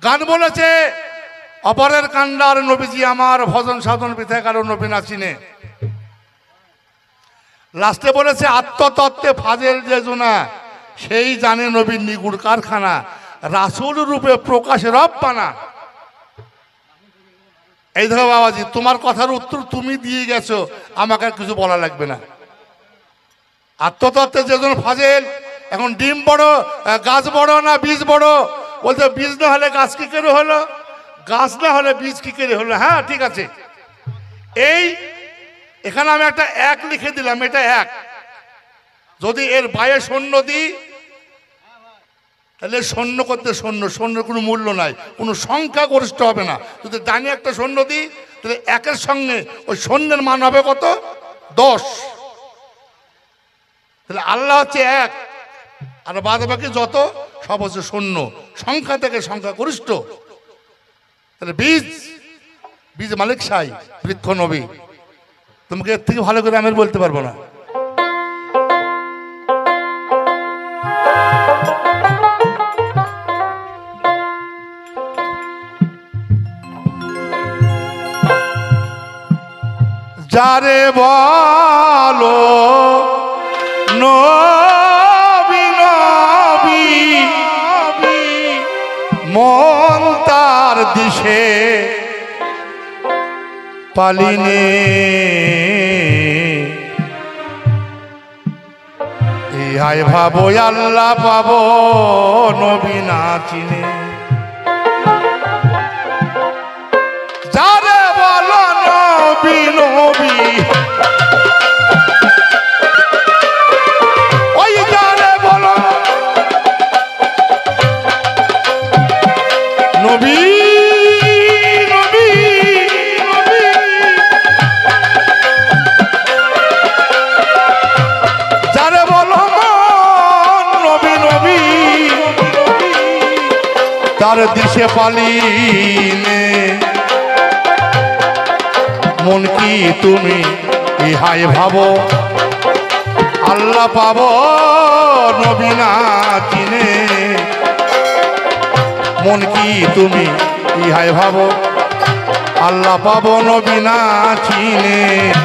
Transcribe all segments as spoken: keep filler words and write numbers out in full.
গান বলেছে অপরের কান্ডার নবীজি আমার ভজন সাধন পিঠে কারো নবী না চিনে। লাস্টে বলেছে আত্মতত্ত্বে ফাজেল যে জোনা সেই জানে নবীর নিগুড় কারখানা রাসূল রূপে প্রকাশে রব্বানা। এই ধরো বাবাজি, তোমার কথার উত্তর তুমি দিয়ে গেছো, আমাকে আর কিছু বলা লাগবে না। আত্মতত্ত্বে যে জন ফাজেল, এখন ডিম বড় গাছ বড় না বীজ বড়? বলছে বীজ না হলে গাছ কি করে হলো, গাছ না হলে বীজ কি করে হলো। হ্যাঁ ঠিক আছে, এই এখানে আমি একটা এক লিখে দিলাম, এটা এক। যদি এর বাইরে শূন্য দিই তাহলে শূন্য করতে শূন্য, শূন্যের কোনো মূল্য নাই, কোনো সংখ্যা গরিষ্ঠ হবে না। যদি ডানে একটা শূন্য দিই তাহলে একের সঙ্গে ওই শূন্যের মান হবে কত? দশ। তাহলে আল্লাহ হচ্ছে এক, আর বাদ বাকি যত সব হচ্ছে শূন্য, সংখ্যা থেকে সংখ্যা গরিষ্ঠ। তাহলে বীজ বীজ মালিক সাই, বৃক্ষ নবী। তোমাকে এর থেকে ভালো করে আমি বলতে পারবো না। যারে বলো নবী নবী মন তার দিশে পালিনে, ইহাই ভাবো আল্লাহ পাবো নবী না চিনে। যারে বলো নবী নবী, ওই যারে বলো নবী নবী নবী, যারে বলো নবী নবী তার দিশে পালিনে, মন কি তুমি ইহাই ভাবো আল্লাহ পাবো নবী না চিনে। মন কি তুমি ইহাই ভাবো আল্লাহ পাবো নবী না চিনে।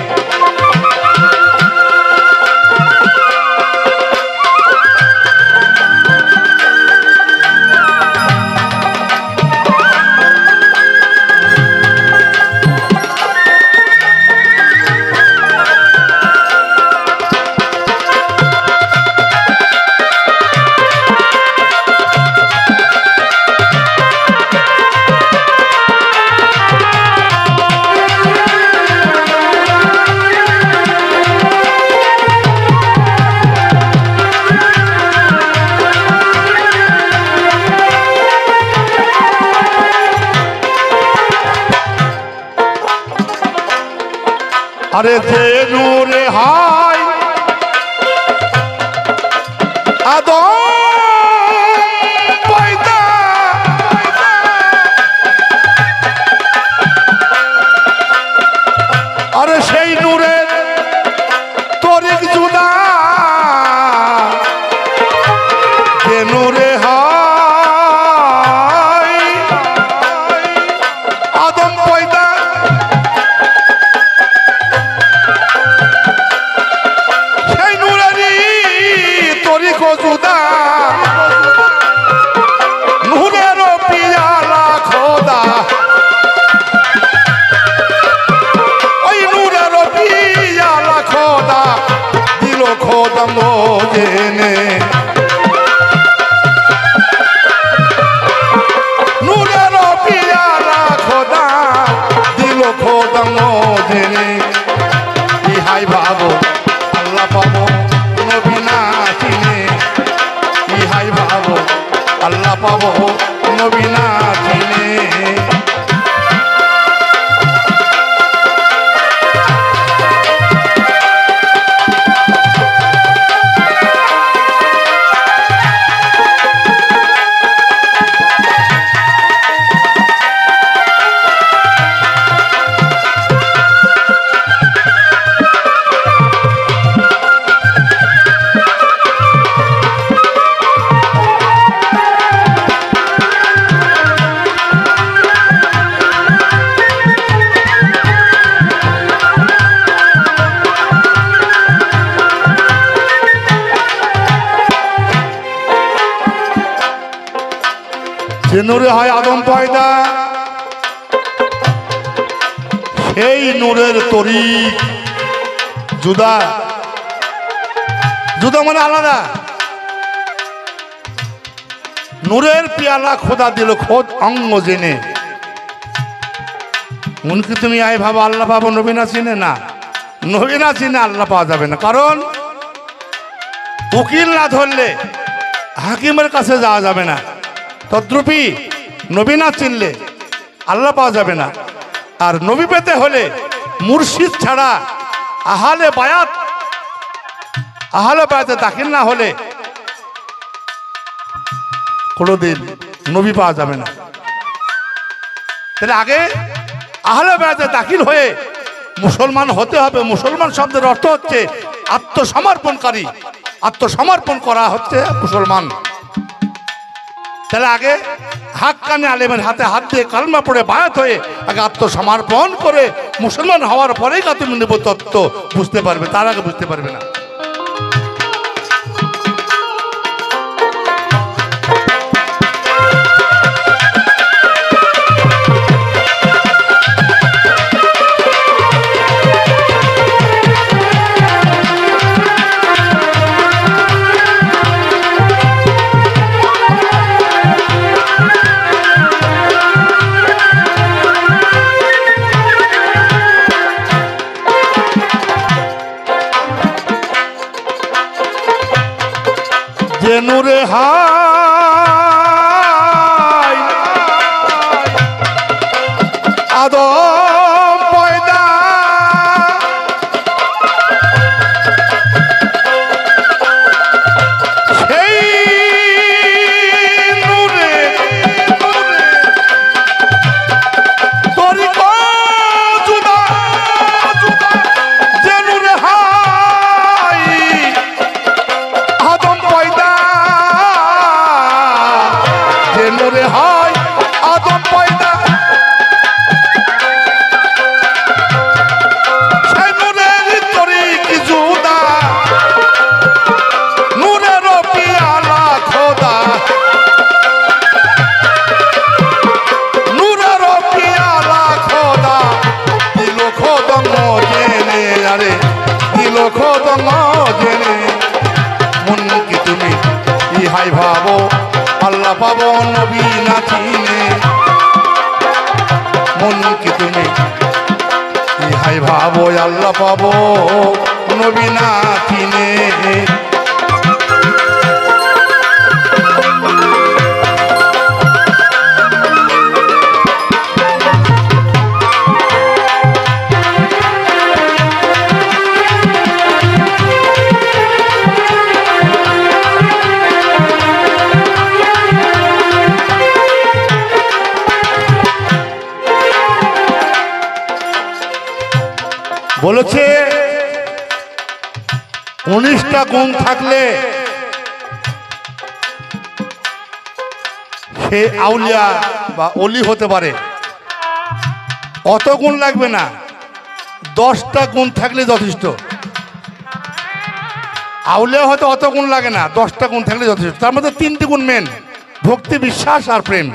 আরে যে নূরে হায় আদম পয়দা, আরে সেই নূরের তরিক জুদা, যে নূরে হায় আদম পয়দা, জুদা নূরের পিয়ালা খোদা, ওই নূরের পিয়ালা খোদা দিল খোদা মোজেনে। নূরের পিয়ালা খোদা দিল খোদা মোজেনে, ইহাই ভাবো আল্লাহ পাবো নবী না চিনে। ইহাই ভাবো আল্লাহ পাবো নবী না চিনে। যে নূরে হয় আদম পয়দা, সেই নূরের তরিক জুদা। জুদা মানে আলাদা। নূরের পিয়ালা খোদা দিল খোদ অঙ্গ জেনে। উনকি তুমি আই ভাবো আল্লাহ পাবো, নবী না চিনে? না, নবী না চিনে আল্লাহ পাওয়া যাবে না। কারণ উকিল না ধরলে হাকিমের কাছে যাওয়া যাবে না। তদ্রূপী নবী না চিনলে আল্লাহ পাওয়া যাবে না। আর নবী পেতে হলে মুর্শিদ ছাড়া আহলে বায়াত আহলে বায়াতে দাখিল না হলে কোনোদিন নবী পাওয়া যাবে না। তাহলে আগে আহলে বায়াতে দাখিল হয়ে মুসলমান হতে হবে। মুসলমান শব্দের অর্থ হচ্ছে আত্মসমর্পণকারী। আত্মসমর্পণ করা হচ্ছে মুসলমান। তাহলে আগে হাক্কানি আলেমের হাতে হাত দিয়ে কালমা পড়ে বায়াত হয়ে আগে আত্মসমর্পণ করে মুসলমান হওয়ার পরেই কা তুমি নেব তত্ত্ব বুঝতে পারবে, তার আগে বুঝতে পারবে না। যে নূরে হায় আদম পয়দা, সেই নূরে তরিক জুদা। যে নূরে হায় আদম পয়দা, যে নূরে হয় আদম পয়দা, সেই নূরের তরিক জুদা। নূরের পিয়ালা খোদা, নূরের পিয়ালা খোদা দিল খোদঙ্গ জেনে। আরে দিল খোদঙ্গ জেনে। মন কি তুমি ইহাই ভাবো আল্লাহ পাবো, নবী না চিনে? মন কি তুমি ইহাই ভাবো আল্লাহ পাবো, নবী না চিনে? বলেছে উনিশটা গুণ থাকলে সে আউলিয়া বা অলি হতে পারে। অত গুণ লাগবে না, দশটা গুণ থাকলে যথেষ্ট। আউলিয়া হয়তো অত গুণ লাগে না, দশটা গুণ থাকলে যথেষ্ট। তার মধ্যে তিনটি গুণ মেন: ভক্তি, বিশ্বাস আর প্রেম।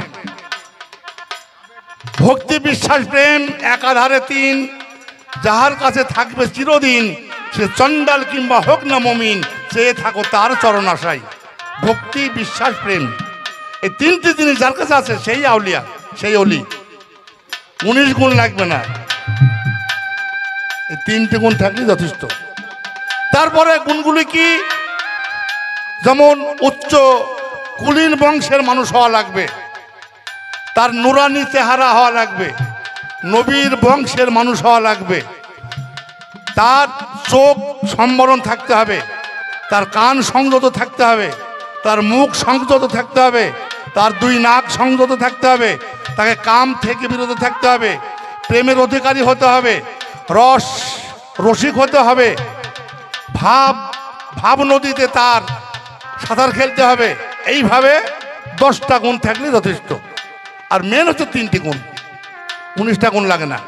ভক্তি, বিশ্বাস, প্রেম একাধারে তিন। যাহার কাছে থাকবে চিরদিন, সে চণ্ডাল কিংবা হোক না মমিন, চেয়ে থাকো তার চরণ আশায়। ভক্তি, বিশ্বাস, প্রেম, এই তিনটি জিনিস যার কাছে আছে সেই আউলিয়া, সেই অলি। উনিশ গুণ লাগবে না, এই তিনটি গুণ থাকলে যথেষ্ট। তারপরে গুণগুলি কি? যেমন উচ্চ কুলীন বংশের মানুষ হওয়া লাগবে, তার নুরানি চেহারা হওয়া লাগবে, নবীর বংশের মানুষ হওয়া লাগবে, তার চোখ সম্বরণ থাকতে হবে, তার কান সংযত থাকতে হবে, তার মুখ সংযত থাকতে হবে, তার দুই নাক সংযত থাকতে হবে, তাকে কাম থেকে বিরত থাকতে হবে, প্রেমের অধিকারী হতে হবে, রস রসিক হতে হবে, ভাব ভাব নদীতে তার সাঁতার খেলতে হবে। এইভাবে দশটা গুণ থাকলে যথেষ্ট। আর মেন হচ্ছে তিনটি গুণ, উনিশটা গুণ লাগে না।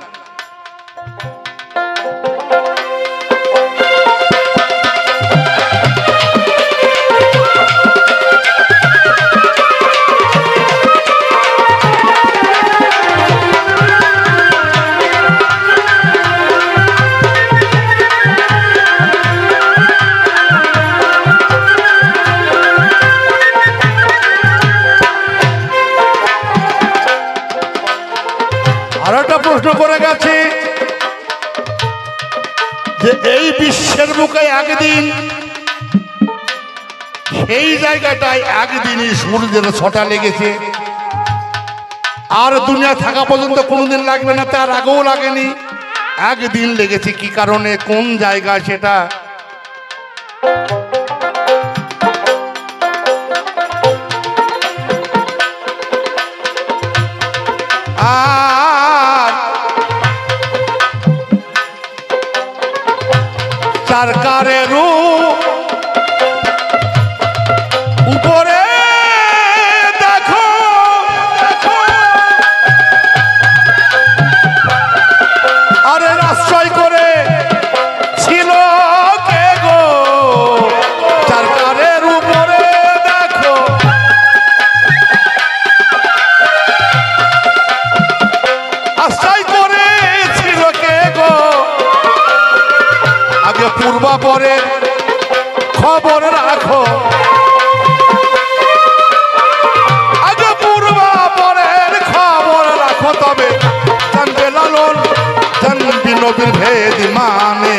প্রশ্ন করে গেছে যে এই বিশ্বের বুকে একদিন সেই জায়গাটায় একদিনই সূর্যের ছটা লেগেছে, আর দুনিয়া থাকা পর্যন্ত কোনোদিন লাগবে না, তার আগেও লাগেনি, একদিন লেগেছে। কি কারণে, কোন জায়গা সেটা? আর সরকারের উপরে দেখো আরে আশ্রয় করে ছিল কে গো, সরকারের উপরে দেখো আশ্রয় করে ছিল কে গো, আগে পূর্বাপরের খবর রাখো, আগে পূর্বাপরের খবর রাখো, তবে জানবে লালন জানবি নবীর ভেদ মানে।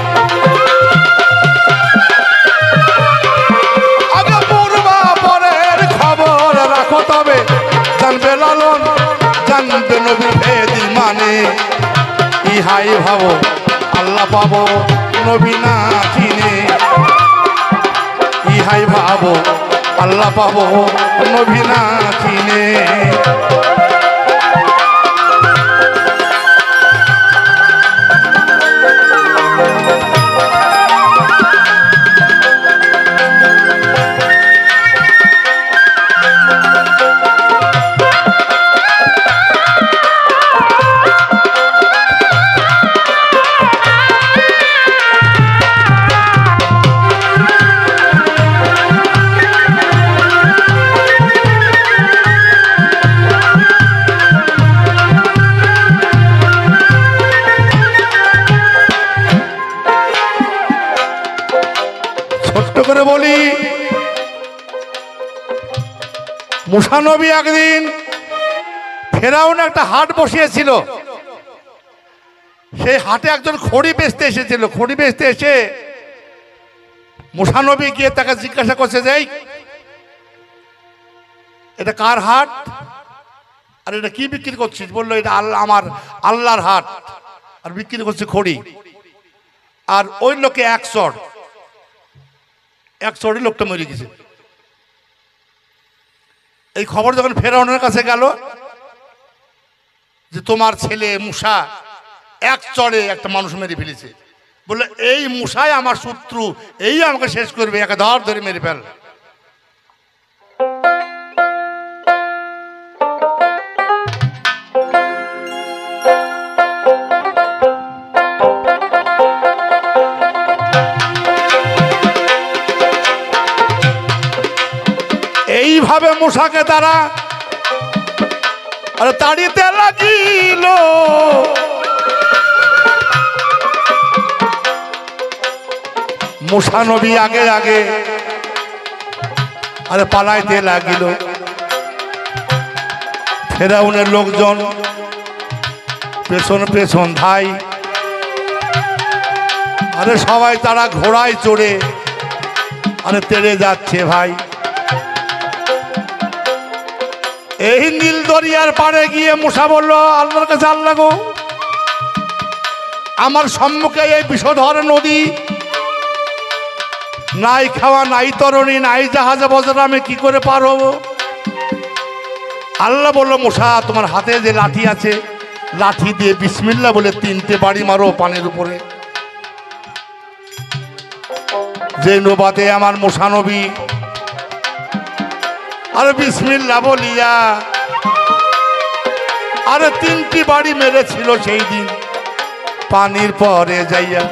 আগে পূর্বাপরের খবর রাখো, তবে জানবে লালন জানবে নবীর ভেদ মানে। ইহাই ভাবো আল্লাহ পাবো নবী না চিনে, ইহাই ভাবো আল্লাহ পাবো নবী না চিনে। করে বলি, মুসা নবী একদিন ফেরাউন একটা হাট বসিয়েছিল, সেই হাটে একজন খড়ি বেচতে এসেছিল। খড়ি বেচতে এসে মুসা নবী গিয়ে তাকে জিজ্ঞাসা করছে যে এটা কার হাট, আর এটা কি বিক্রি করছিস? বললো এটা আল্লাহ, আমার আল্লাহর হাট, আর বিক্রি করছে খড়ি। আর ওই লোকে এক চড় এক চড়ে লোকটা মরে গেছে। এই খবর যখন ফেরাউনের কাছে গেল যে তোমার ছেলে মুসা এক চড়ে একটা মানুষ মেরে ফেলেছে, বললো এই মুসাই আমার শত্রু, এই আমাকে শেষ করবে, একে ধর ধরে মেরে ফেল। এইভাবে মুসাকে তারা আরে তাড়িতে লাগিল। মুসা নবী আগে আগে আরে পালাইতে লাগিল। ফেরাউনের লোকজন পেছন পেছন ধাই, আরে সবাই তারা ঘোড়ায় চড়ে আরে তেড়ে যাচ্ছে ভাই। এই নীল দরিয়ার পাড়ে গিয়ে মুসা বলল আল্লাহর কাছে, আল্লাহ গো, আমার সম্মুখে এই বিষধর নদী, নাই খাওয়া নাই তরণী নাই জাহাজে বজরা, আমি কি করে পার হব? আল্লাহ বলল মুসা তোমার হাতে যে লাঠি আছে, লাঠি দিয়ে বিসমিল্লাহ বলে তিনটে বাড়ি মারো পানির উপরে। যে নৌবাতে আমার মুসা নবী আরে বিসমিল্লাহ বলিয়া আরে তিনটি বাড়ি মেরেছিল সেই দিন পানির পরে যাইয়া।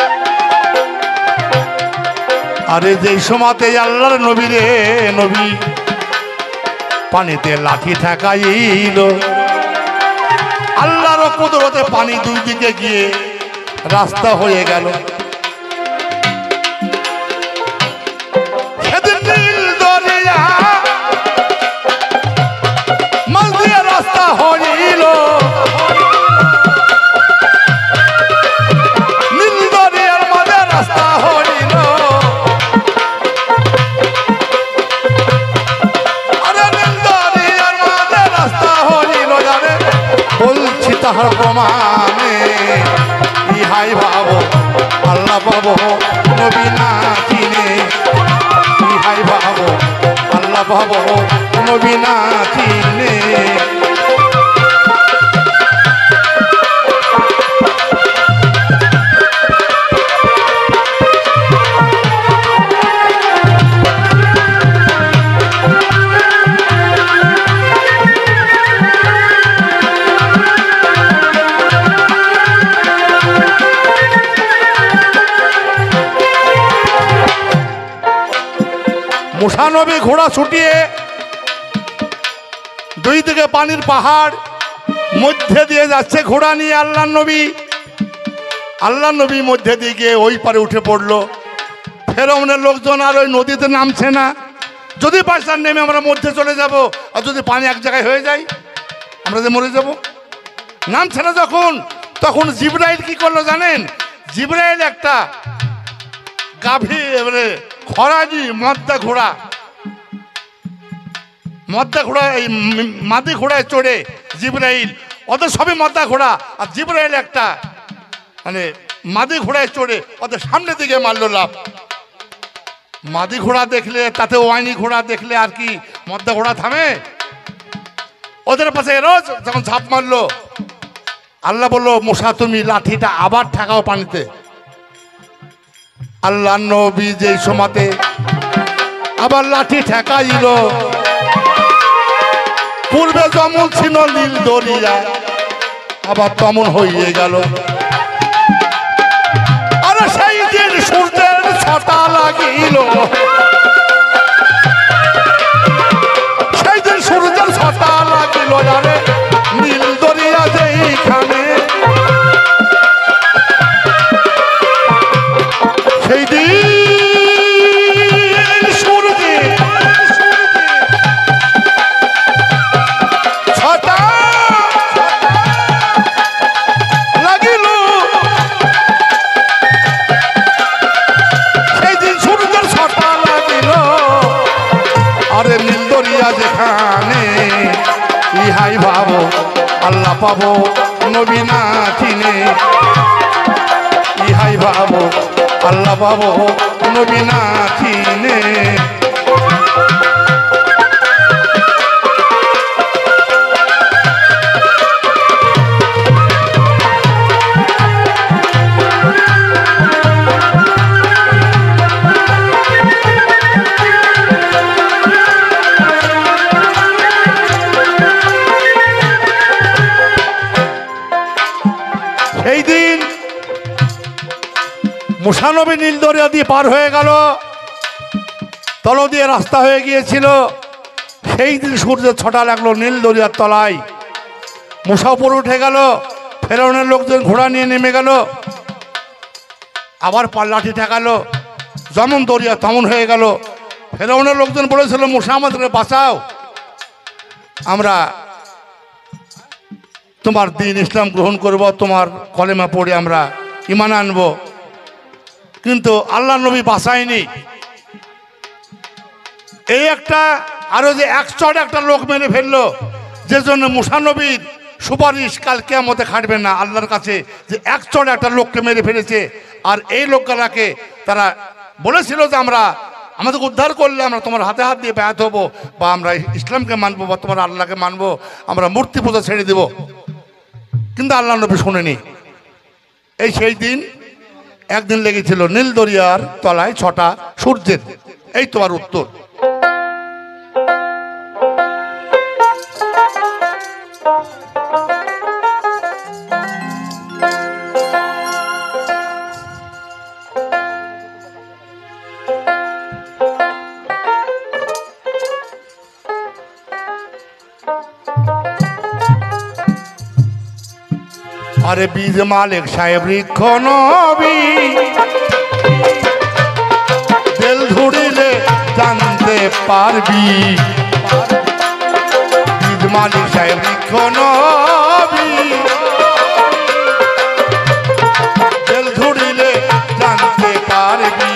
আরে যেই সময়তে আল্লাহর নবী রে নবী পানিতে লাঠি ঠেকাইল, আল্লাহর কুদরতে পানি দুই দিকে গিয়ে রাস্তা হয়ে গেল। সেদিন নীল দরিয়া মাঝ দিয়ে রাস্তা হইল, তাহার প্রমাণে ইহাই ভাবো আল্লাহ পাবো নবী না চিনে ইহাই ভাবো আল্লাহ পাবো নবী না চিনে মুসা নবী ঘোড়া ছুটিয়ে দুই দিকে পানির পাহাড় মধ্যে দিয়ে যাচ্ছে ঘোড়া নিয়ে আল্লাহ নবী আল্লাহ নবী মধ্যে দিয়ে গিয়ে ওই পারে উঠে পড়লো ফেরাউনের লোকজন আর ওই নদীতে নামছে না যদি পাঁচটার নেমে আমরা মধ্যে চলে যাব আর যদি পানি এক জায়গায় হয়ে যায় আমরা যে মরে যাব নামছে না যখন তখন জিবরাইল কি করলো জানেন জিবরাইল একটা গাভী এবারে খরাজি মদ্দা ঘোড়া মদ্দা ঘোড়া এই মাদি ঘোড়ায় চড়ে জিবরাইল ওদের সবই মদ্দা ঘোড়া আর জিবরাইল একটা মানে মাদি ঘোড়ায় চড়ে ওদের সামনের দিকে মারল লাভ মাদি ঘোড়া দেখলে তাতে ওয়াইনি ঘোড়া দেখলে আর কি মদ্দা ঘোড়া থামে ওদের পাশে রোজ যখন ঝাঁপ মারলো আল্লাহ বললো মুসা তুমি লাঠিটা আবার ঠেকাও পানিতে আল্লাহ নবী যেই সময়তে আবার লাঠি ঠেকাইল পূর্বে যেমন ছিল নীল দরিয়া আবার তেমন হয়ে গেল আরে সেই দিন সূর্যের ছটা লাগিল সেই দিন সূর্যের ছটা লাগিল আরে নীল দরিয়া যেইখানে সেই দিন সূর্যে ছটা লাগিল সেই দিন সূর্যের ছটা লাগিল আরে নীল দরিয়া যেখানে ইহাই ভাবো আল্লাহ পাবো নবী না চিনে ইহাই ভাবো আল্লাহ পাবো নবী না চিনে সেই দিন মুসা নবী নীল দরিয়া দিয়ে পার হয়ে গেল তল দিয়ে রাস্তা হয়ে গিয়েছিল সেই দিন সূর্যের ছটা লাগলো নীল দরিয়ার তলায় মুসা উপরে উঠে গেল ফেরাউনের লোকজন ঘোড়া নিয়ে নেমে গেল আবার পাল্লাঠি ঠেকালো যেমন দরিয়া তেমন হয়ে গেল ফেরাউনের লোকজন বলেছিল মুসা আমাদেরকে বাঁচাও আমরা তোমার দিন ইসলাম গ্রহণ করব তোমার কলেমা পড়ে আমরা ঈমান আনবো কিন্তু আল্লাহ নবী বাঁচায়নি এই একটা আরো যে একশো একটা লোক মেরে ফেললো যে জন্য মুসা নবীর সুপারিশ কাল কিয়ামতে খাটবে না আল্লাহর কাছে যে একশো একটা লোককে মেরে ফেলেছে আর এই লোকগুলাকে তারা বলেছিল যে আমরা আমাদেরকে উদ্ধার করলে আমরা তোমার হাতে হাত দিয়ে ব্যাহত হবো বা আমরা ইসলামকে মানবো বা তোমার আল্লাহকে মানবো আমরা মূর্তি পূজা ছেড়ে দেব কিন্তু আল্লাহ নবী শুনেনি এই সেই দিন একদিন লেগেছিল নীল দরিয়ার তলায় ছটা সূর্যের এই তোমার উত্তর আরে বীজ মালিক সাহেব বৃক্ষ নবী তেল ধুড়িলে জানতে পারবি বীজ মালিক সাহেব বৃক্ষ নবী তেল ধুড়িলে জানতে পারবি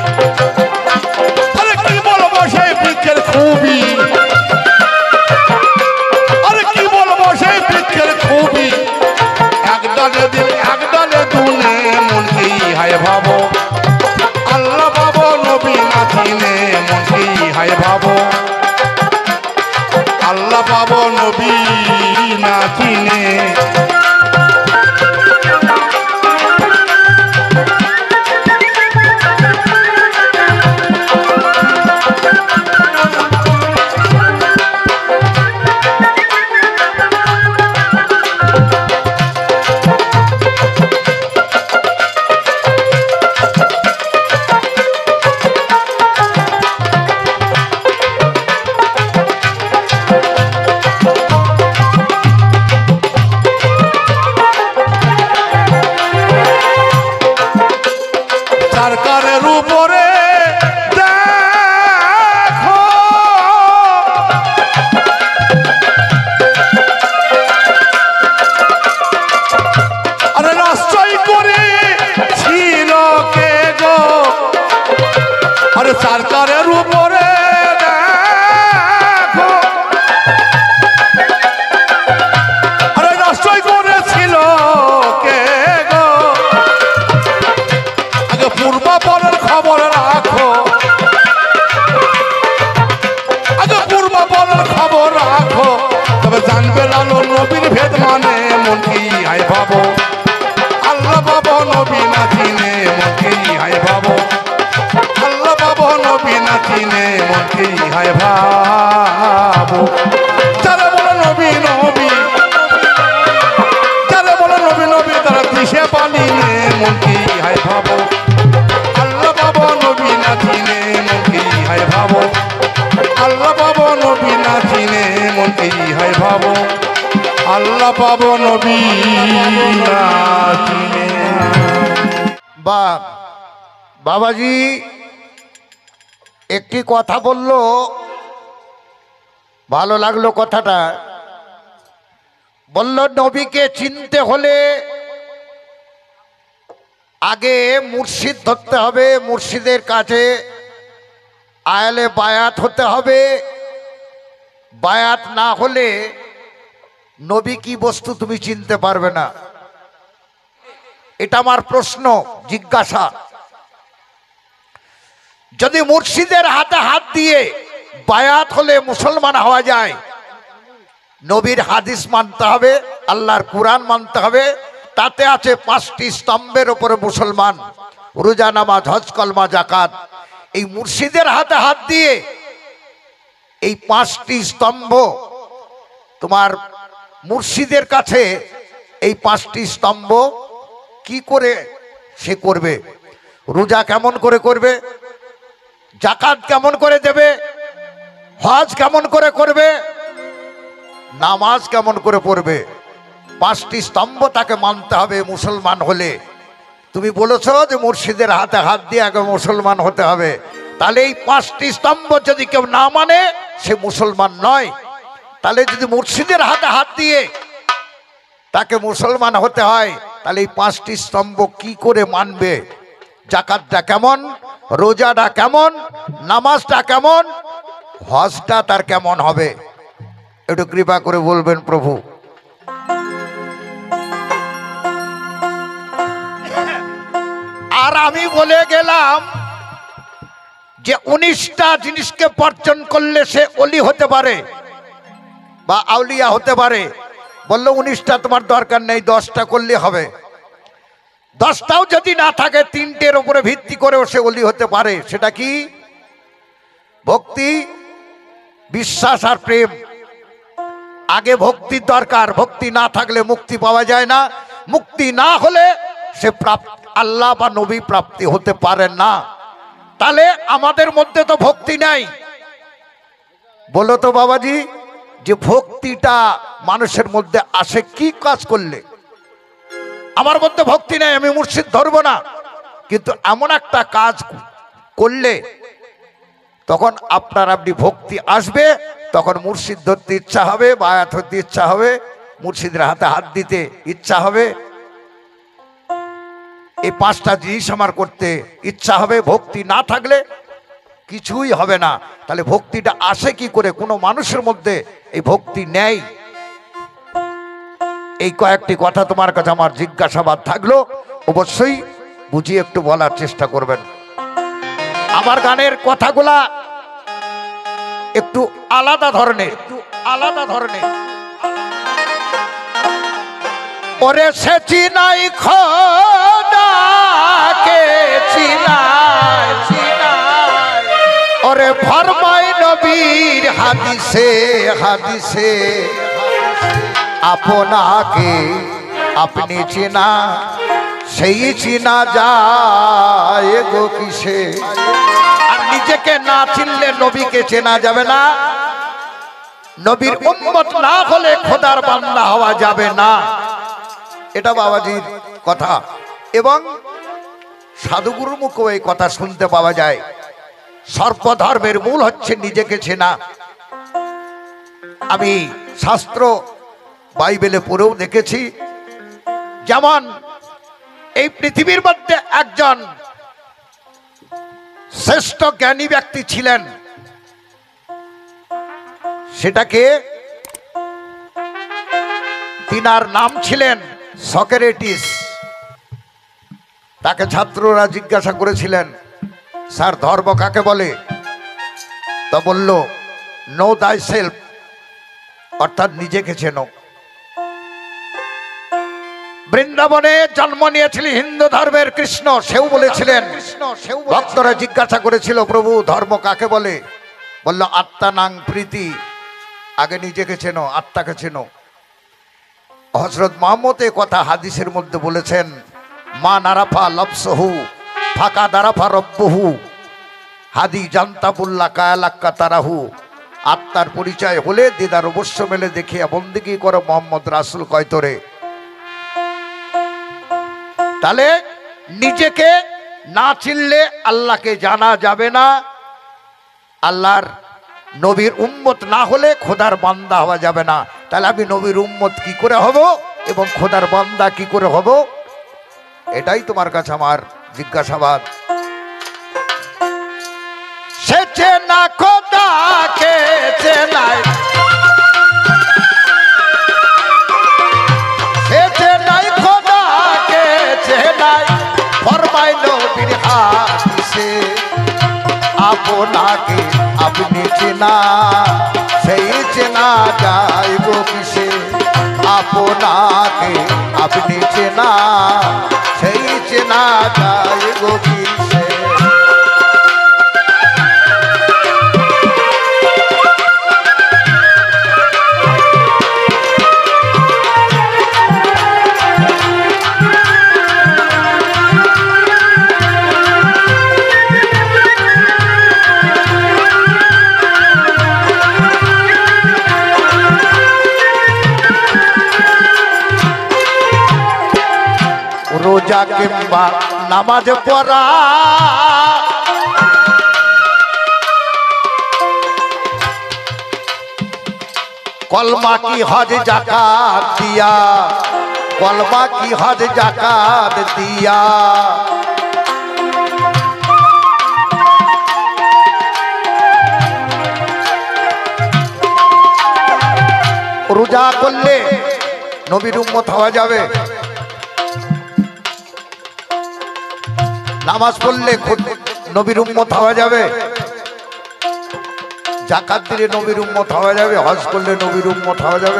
আরে কি বলবো সেই বৃক্ষের খুবই আরে কি বলবো সেই বৃক্ষের খুবই পাবো নবী না চিনে। সরকারের উপরে দেখো আরে নিশ্চয় করে ছিল কে গো, আরে সরকারের উপরে দেখো আরে নিশ্চয় করেছিল কে গো, পূর্বাপরের খবর রাখো, আগে পূর্বাপরের খবর রাখো, তবে জানবে লালো নবীর ভেদ মানে মন কি হাই ভাবো, আল্লাহ পাবো নবী না চিনে মন কি হাই ভাবো, আল্লাহ পাবো নবী না চিনে মন কি হাই ভাবো। যারা বলে নবী নবী, যারা বলে নবী নবী, তারা দিশে পালিয়ে মন কি হাই ভাবো, আল্লাহ পাবো নবী না চিনে মন কি হাই ভাবো, আল্লাহ পাবো নবী না চিনে মন কি হাই ভাবো, আল্লাহ পাবো নবী না চিনে। বা বাবাজি একটি কথা বলল, ভালো লাগলো কথাটা। বলল নবীকে চিনতে হলে আগে মুর্শিদ ধরতে হবে, মুর্শিদের কাছে আয়ালে বায়াত হতে হবে, বায়াত না হলে নবী কি বস্তু তুমি চিনতে পারবে না। এটা আমার প্রশ্ন, জিজ্ঞাসা। যদি মুর্শিদের হাতে হাত দিয়ে বায়াত হলে মুসলমান হওয়া যায়, নবীর হাদিস মানতে হবে, আল্লাহর কুরআন মানতে হবে, তাতে আছে পাঁচটি স্তম্ভের উপরে মুসলমান, রোজা, নামাজ, হজ, কলমা, যাকাত। এই মুর্শিদের হাতে হাত দিয়ে এই পাঁচটি স্তম্ভ, তোমার মুর্শিদের কাছে এই পাঁচটি স্তম্ভ কি করে সে করবে? রোজা কেমন করে করবে, যাকাত কেমন করে দেবে, হজ কেমন করে করবে, নামাজ কেমন করে পড়বে? পাঁচটি স্তম্ভ তাকে মানতে হবে মুসলমান হলে। তুমি বলেছো যে মুর্শিদের হাতে হাত দিয়ে আগে মুসলমান হতে হবে, তাহলে এই পাঁচটি স্তম্ভ যদি কেউ না মানে সে মুসলমান নয়। তাহলে যদি মুর্শিদের হাতে হাত দিয়ে তাকে মুসলমান হতে হয়, তাহলে এই পাঁচটি স্তম্ভ কি করে মানবে? যাকাতটা কেমন, রোজাটা কেমন, নামাজটা কেমন, হজটা তার কেমন হবে? একটু কৃপা করে বলবেন প্রভু। আর আমি বলে গেলাম যে উনিশটা জিনিসকে বর্জন করলে সে অলি হতে পারে বা আউলিয়া হতে পারে। বললো উনিশটা তোমার দরকার নেই, দশটা করলে হবে। দশটাও যদি না থাকে, তিনটের উপরে ভিত্তি করেও সে অলি হতে পারে। সেটা কি? ভক্তি, বিশ্বাস আর প্রেম। আগে ভক্তির দরকার, ভক্তি না থাকলে মুক্তি পাওয়া যায় না। মুক্তি না হলে সে প্রাপ্ত আল্লাহ বা নবী প্রাপ্তি হতে পারে না। তাহলে আমাদের মধ্যে তো ভক্তি নাই। বলো তো বাবাজি, যে ভক্তিটা মানুষের মধ্যে আসে কি কাজ করলে? আমার মধ্যে ভক্তি নাই, আমি মুর্শিদ ধরবো না, কিন্তু এমন একটা কাজ করলে তখন আপনার আপনি ভক্তি আসবে, তখন মুর্শিদ ধরতে ইচ্ছা হবে, বায়াত হতে ইচ্ছা হবে, মুর্শিদের হাতে হাত দিতে ইচ্ছা হবে, এই পাঁচটা জিনিস আমার করতে ইচ্ছা হবে। ভক্তি না থাকলে কিছুই হবে না। তাহলে ভক্তিটা আসে কি করে? কোনো মানুষের মধ্যে এই ভক্তি নেই। এই কয়েকটি কথা তোমার কাছে আমার জিজ্ঞাসাবাদ থাকলো, অবশ্যই বুঝিয়ে একটু বলার চেষ্টা করবেন। আমার গানের কথাগুলা একটু আলাদা ধরনের, একটু আলাদা ধরনের। ওরে সে চিনাই খোদাকে চিনাই চিনাই, ওরে ফরমাই নবীর হাদিসে হাদিসে, আপনাকে আপনি চিনা সেই চিনা যায় গো কিসে। আর নিজেকে না চিনলে নবীকে চেনা যাবে না, নবীর উম্মত না হলে খোদার বান্দা হওয়া যাবে না। এটা বাবাজির কথা, এবং সাধুগুরুর মুখে এই কথা শুনতে পাওয়া যায়। সর্বধর্মের মূল হচ্ছে নিজেকে চেনা। আমি শাস্ত্র বাইবেলে পড়েও দেখেছি, যেমন এই পৃথিবীর মধ্যে একজন শ্রেষ্ঠ জ্ঞানী ব্যক্তি ছিলেন, সেটাকে তিনার নাম ছিলেন সক্রেটিস। তাকে ছাত্ররা জিজ্ঞাসা করেছিলেন, স্যার ধর্ম কাকে বলে? তা বলল, নো দাই সেলফ, অর্থাৎ নিজেকে চেনো। বৃন্দাবনে জন্ম নিয়েছিলেন হিন্দু ধর্মের কৃষ্ণ, সেও বলেছিলেন। ভক্তরা জিজ্ঞাসা করেছিল, প্রভু ধর্ম কাকে বলে? বলল, আত্মানাং প্রীতি, আগে নিজেকে চেনো, আত্মাকে চেনো। হযরত মুহাম্মদ এ কথা হাদিসের মধ্যে বলেছেন, মা নারাফা লবসহু ফাঁকা দারাফা রব্বহু হাদি জান্তাবুল্লাহ কায়ালাক্কা তারাহু। আত্মার পরিচয় হলে দিদার অবশ্য মেলে দেখিয়া বন্দিগি করো মোহাম্মদ রাসূল কয়তরে। তাহলে নিজেকে না চিনলে আল্লাহকে জানা যাবে না, আল্লাহর নবীর উম্মত না হলে খোদার বান্দা হওয়া যাবে না। তাহলে আমি নবীর উম্মত কি করে হব এবং খোদার বান্দা কি করে হব, এটাই তোমার কাছে আমার জিজ্ঞাসাবাদ। সে চেনা খোদাকে চেনায়, সে চেনাই খোদাকে চেনাই, ফরমাই নবীর হাদিসে, আপনাকে আপনি চেনা সেই চেনা যায় গো কিসে। আপনাকে আপনি চেনা সেই চেনা যায় গো কিসে। রোজা কিংবা নামাজ পড়া, কলমা কি হজ জাকাত দিয়া, কলমা কি হজ জাকাত দিয়া, রোজা করলে নবীর উম্মত হওয়া যাবে, নামাজ পড়লে নবীর উম্মত হওয়া যাবে, যাকাত দিলে নবীর উম্মত হওয়া যাবে, হজ করলে নবীর উম্মত হওয়া যাবে।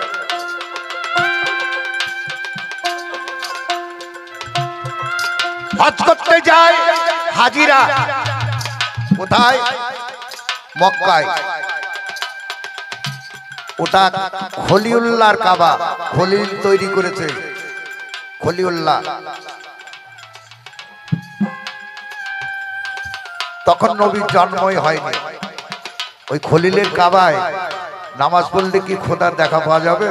হজ করতে যায় হাজিরা কোথায়? মক্কায়। ওটা খলিউল্লাহর কাবা, খলিল তৈরি করেছে খলিউল্লাহ। তখন নবীর জন্মই হয়নি। ওই খলিলের কাবায় নামাজ পড়লে কি খোদার দেখা পাওয়া যাবে?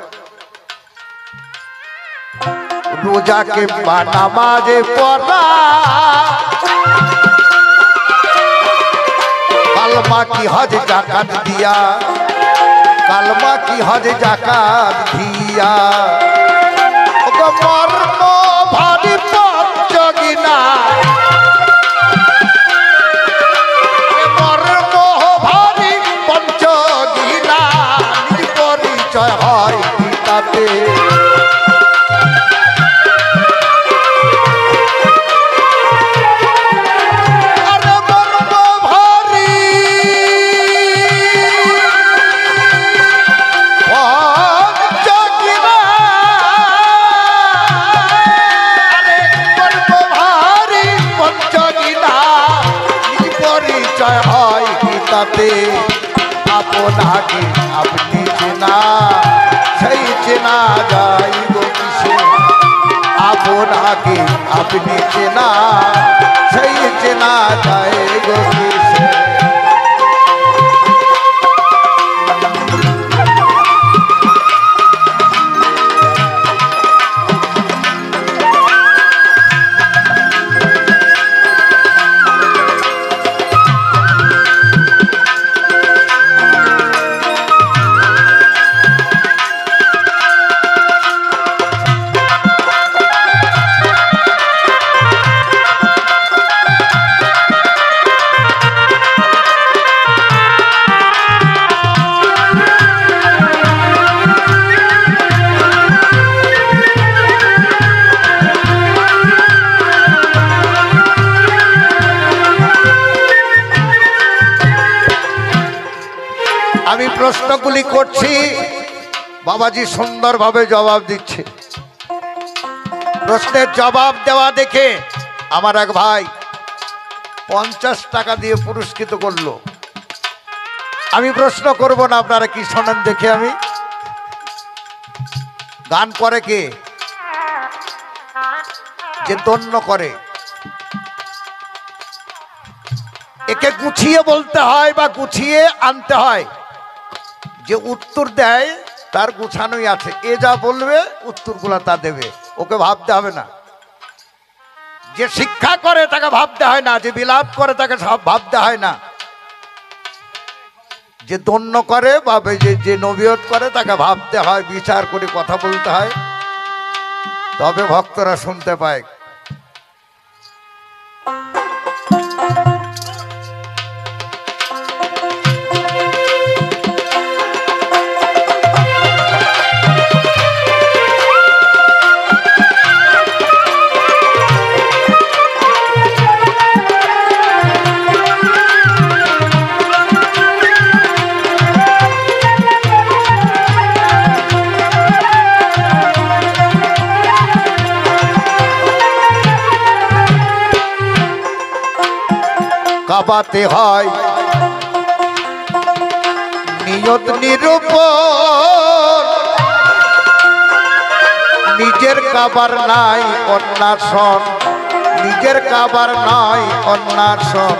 রোজা কিংবা নামাজে পড়া, কালমা কি হজ জাকাত দিয়া, কালমা কি হজ জাকাত দিয়া, মর্ম ভারী পঞ্চগিনা, মর্ম ভারী পঞ্চগিনা, নিজ পরিচয় হয় গীতাতে। তাতে আপনাকে আপনি চেনা সেই চেনা যায় গো কিসে আপনাকে আপনি চেনা সেই চেনা যায় গো কিসে আমি প্রশ্নগুলি করছি বাবাজি সুন্দরভাবে জবাব দিচ্ছে প্রশ্নের জবাব দেওয়া দেখে আমার এক ভাই পঞ্চাশ টাকা দিয়ে পুরস্কৃত করলো আমি প্রশ্ন করব না আপনারা কি শোনেন দেখে আমি গান করে কে যে দন্য করে একে গুছিয়ে বলতে হয় বা গুছিয়ে আনতে হয় যে উত্তর দেয় তার গুছানোই আছে এ যা বলবে উত্তরগুলো তা দেবে ওকে ভাবতে হবে না যে শিক্ষা করে তাকে ভাবতে হয় না যে বিলাপ করে তাকে সব ভাবতে হয় না যে দন্য করে বা যে যে নবিয়ত করে তাকে ভাবতে হয় বিচার করে কথা বলতে হয় তবে ভক্তরা শুনতে পায় কাবাতে হয় নিয়ত নিরূপণ নিজের কাবার নাই অন্যাসন নিজের কাবার নাই অন্যাসন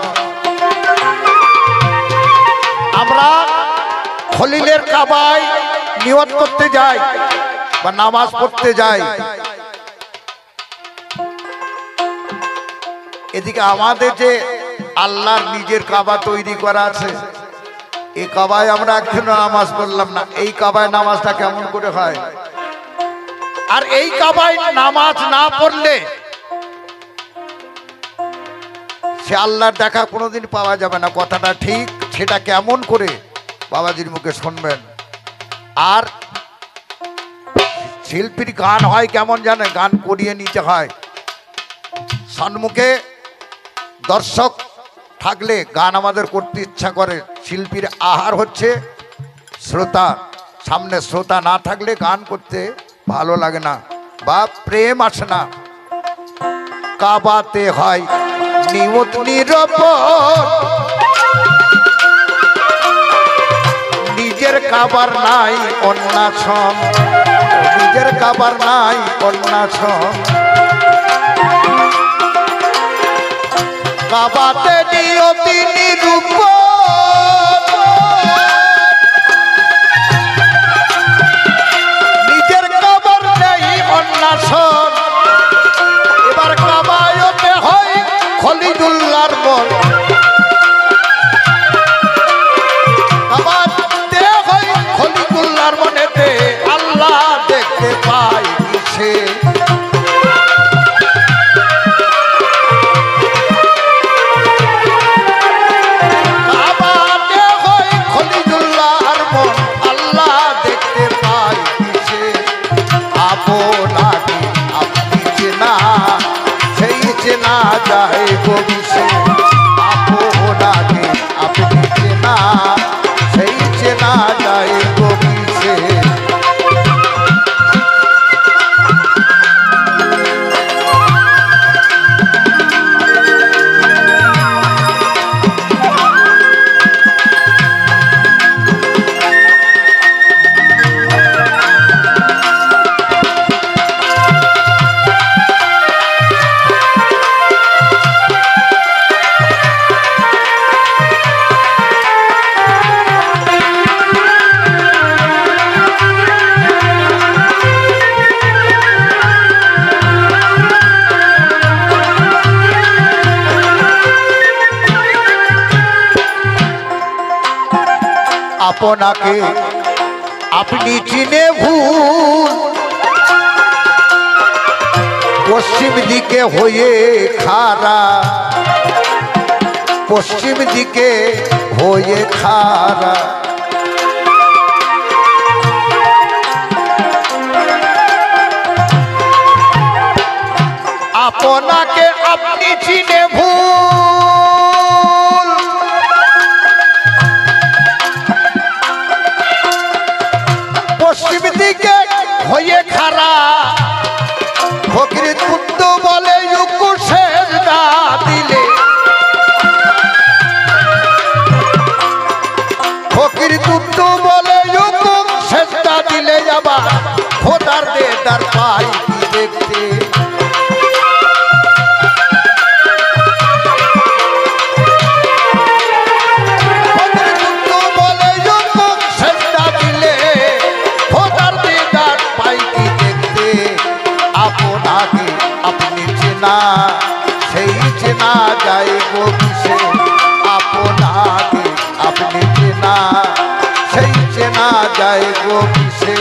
আমরা খলিলের কাবায় নিয়ত করতে যাই বা নামাজ পড়তে যাই এদিকে আমাদের যে আল্লাহর নিজের কাবা তৈরি করা আছে এই কাবায় আমরা একদিনও নামাজ পড়লাম না এই কাবায় নামাজটা কেমন করে হয় আর এই কাবায় নামাজ না পড়লে সে আল্লাহর দেখা কোনোদিন পাওয়া যাবে না কথাটা ঠিক সেটা কেমন করে বাবাজির মুখে শুনবেন আর শিল্পীর গান হয় কেমন জানে গান করিয়ে নিতে হয় সম্মুখে দর্শক থাকলে গান আমাদের করতে ইচ্ছা করে শিল্পীর আহার হচ্ছে শ্রোতা সামনে শ্রোতা না থাকলে গান করতে ভালো লাগে না বা প্রেম আসে না কাবাতে হয় নিয়ত নিরূপণ নিজের কাবার নাই অন্যাসন নিজের কাবার নাই অন্যাসন কাবাতে নিয়ত নিরূপণ নিজের কাবার নেই অন্যাসন এবার কাবায়তে হয় খলিলুল্লাহর মন কাবাতে হয় খলিলুল্লাহর মনেতে আল্লাহ দেখতে পাই কিসে আপনাকে আপনি চিনে ভুল পশ্চিম দিকে হয়ে খাড়া পশ্চিম দিকে হয়ে খাড়া আপনাকে আপনি চিনে ভুল পশ্চিম দিকে হয়ে খাড়া ফকির পুত্র বলে ইউকু সেজদা দিলে ফকির পুত্র বলে ইউকু সেজদা দিলে যাবা খোদার দেদার পাই কি দেখতে সেই চেনা যায় গো কিসে আপনাকে আপনি চেনা সেই চেনা যায় গো কিসে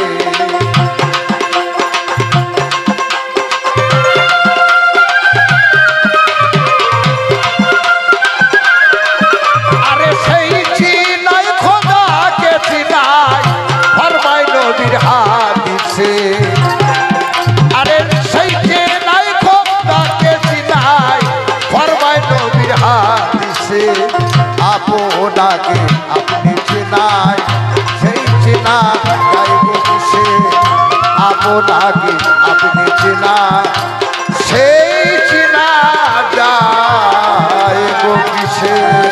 আরে সেই চিনাই খোদাকে চিনাই ফরমাই নবীর হাদিসে আরে সেই চেনাই খোদাকে চিনাই ফরমাই নবীর হাদিসে আপনাকে আপনি চেনাই সেই চেনা যাইব কিসে আপনাকে আপনি চেনা সেই চেনা যাইব কিসে।